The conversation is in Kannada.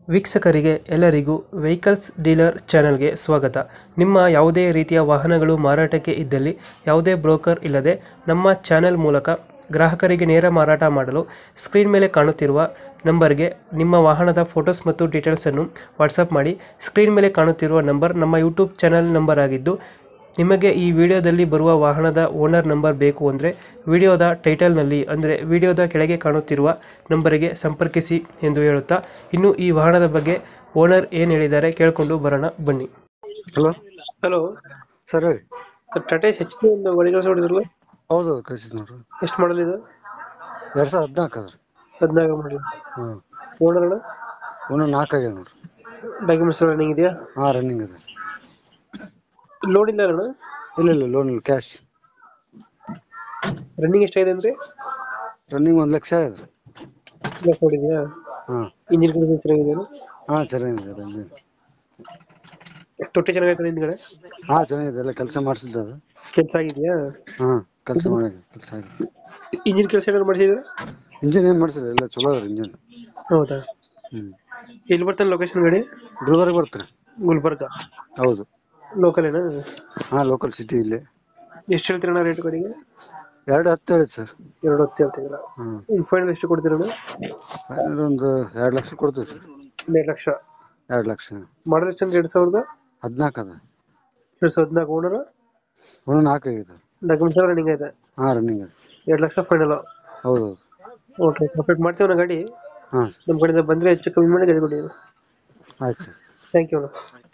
ವೀಕ್ಷಕರಿಗೆ ಎಲ್ಲರಿಗೂ ವೆಹಿಕಲ್ಸ್ ಡೀಲರ್ ಚಾನೆಲ್ಗೆ ಸ್ವಾಗತ. ನಿಮ್ಮ ಯಾವುದೇ ರೀತಿಯ ವಾಹನಗಳು ಮಾರಾಟಕ್ಕೆ ಇದ್ದಲ್ಲಿ ಯಾವುದೇ ಬ್ರೋಕರ್ ಇಲ್ಲದೆ ನಮ್ಮ ಚಾನೆಲ್ ಮೂಲಕ ಗ್ರಾಹಕರಿಗೆ ನೇರ ಮಾರಾಟ ಮಾಡಲು ಸ್ಕ್ರೀನ್ ಮೇಲೆ ಕಾಣುತ್ತಿರುವ ನಂಬರ್ಗೆ ನಿಮ್ಮ ವಾಹನದ ಫೋಟೋಸ್ ಮತ್ತು ಡೀಟೇಲ್ಸನ್ನು ವಾಟ್ಸಪ್ ಮಾಡಿ. ಸ್ಕ್ರೀನ್ ಮೇಲೆ ಕಾಣುತ್ತಿರುವ ನಂಬರ್ ನಮ್ಮ ಯೂಟ್ಯೂಬ್ ಚಾನೆಲ್ ನಂಬರ್ ಆಗಿದ್ದು, ನಿಮಗೆ ಈ ವಿಡಿಯೋದಲ್ಲಿ ಬರುವ ವಾಹನದ ಓನರ್ ನಂಬರ್ ಬೇಕು ಅಂದರೆ ವಿಡಿಯೋದ ಟೈಟಲ್ನಲ್ಲಿ ಅಂದರೆ ವಿಡಿಯೋದ ಕೆಳಗೆ ಕಾಣುತ್ತಿರುವ ನಂಬರಿಗೆ ಸಂಪರ್ಕಿಸಿ ಎಂದು ಹೇಳುತ್ತಾ, ಇನ್ನು ಈ ವಾಹನದ ಬಗ್ಗೆ ಓನರ್ ಏನು ಹೇಳಿದ್ದಾರೆ ಕೇಳಿಕೊಂಡು ಬರೋಣ ಬನ್ನಿ. ಹಲೋ ಹಲೋ ಸರ್ ಹೇಳಿ. ಟಾಟಾ ಎಚ್ ಡಿ ಒಂದು ಗಾಡಿ ಕೆಲಸ ಹೊಡಿದ್ರಲ್ಲ, ಹೌದು ಕಳಿಸಿದ್ ನೋಡ್ರಿ. ಎಷ್ಟು ಮಾಡಲ್ ಇದು? 2014 ಅದ್ರಿ. 14 ಮಾಡಲ್. ಹ್ಞೂ ಓನರ್ ಅಣ್ಣ? ಇನ್ನೂ 4 ಆಗ್ಯಾವ ನೋಡ್ರಿ. ಡಾಕ್ಯುಮೆಂಟ್ಸ್ ರನ್ನಿಂಗ್ ಇದೆಯಾ? ಹಾಂ ರನ್ನಿಂಗ್ ಅದ. ಲೋನ್ ಇಲ್ಲ ಅಣ್ಣ? ಇಲ್ಲ ಲೋನ್ ಇಲ್ಲ, ಕ್ಯಾಶ್. ರನ್ನಿಂಗ್ ಎಷ್ಟಾಗಿದೆ ಅಂದ್ರೆ? ರನ್ನಿಂಗ್ 1 ಲಕ್ಷ ಆಗ್ಯದ ರೀ. ಹೊಡಿದೆಯಾ? ಹಾಂ ಇಂಜಿನ್ ಕಂಡೀಷನ್ ಚೆನ್ನಾಗಿದೆಯಾ? ಹಾಂ ಚೆನ್ನಾಗಿದೆ ರನ್ನಿಂಗ್. ತೊಟ್ಟಿ ಚೆನ್ನಾಗೈತೆ ಹಿಂದ್ಗಡೆ? ಹಾಂ ಚೆನ್ನಾಗಿದೆ, ಎಲ್ಲ ಕೆಲಸ ಮಾಡಿಸಿದ್ದು ಅದು. ಕೆಲಸ ಆಗಿದೆಯಾ? ಹಾಂ ಕೆಲಸ ಮಾಡಿದೆ, ಕೆಲಸ ಆಗಿದೆ. ಇಂಜಿನ್ ಕೆಲಸ ಏನಾದ್ರು ಮಾಡಿಸಿದ್ರೆ? ಇಂಜಿನ್ ಏನು ಮಾಡಿಸಿಲ್ಲ, ಎಲ್ಲ ಚಲೋ ಅದ ಇಂಜಿನ್. ಹೌದಾ? ಹ್ಞೂ. ಎಲ್ಲಿ ಬರ್ತಾನೆ ಲೊಕೇಶನ್ ಗಾಡಿ? ಗುಲ್ಬರ್ಗ ಬರ್ತೀರಿ. ಗುಲ್ಬರ್ಗ ಹೌದು. ಲೋಕಲ್ ಏನಾ? ಹಾಂ ಲೋಕಲ್ ಸಿಟಿ ಇಲ್ಲೇ. ಎಷ್ಟು ಹೇಳ್ತೀರಣ್ಣ ರೇಟ್ ಗಾಡಿಗೆ? 2.10 ಹೇಳಿದ್ ಸರ್. 2.10 ಹೇಳ್ತಿದ್ದೀರಾ? ಹ್ಞೂ. ಫೈನಲ್ ಎಷ್ಟು ಕೊಡ್ತೀರಣ್ಣ? ಫೈನಲ್ ಒಂದು 2 ಲಕ್ಷ ಕೊಡ್ತೀವಿ ಸರ್. 2 ಲಕ್ಷ? 2 ಲಕ್ಷ. ಮಾಡಲ್ ಎಷ್ಟು ಅಂದ್ರೆ 2014 ಅದ. 2014 ಓನರ್? ಇನ್ನೂ 4 ಆಗಿದೆ. ಡಾಕ್ಯುಮೆಂಟ್ಸ್ ಎಲ್ಲ ರನ್ನಿಂಗ್ ಐತೆ? ಹಾಂ ರನ್ನಿಂಗ್ ಅದ. 2 ಲಕ್ಷ ಫೈನಲ್? ಹೌದು. ಓಕೆ, ಕಂಪ್ಲೀಟ್ ಮಾಡ್ತೀವಿ ಗಾಡಿ. ಹಾಂ ನಮ್ಮ ಕಡೆಯಿಂದ ಬಂದರೆ ಹೆಚ್ಚು ಕಮ್ಮಿ ಮಾಡಿ ಗಾಡಿ ಕೊಡಿ. ಆಯ್ತು ಸರ್. ಥ್ಯಾಂಕ್ ಯು ಅಣ್ಣ.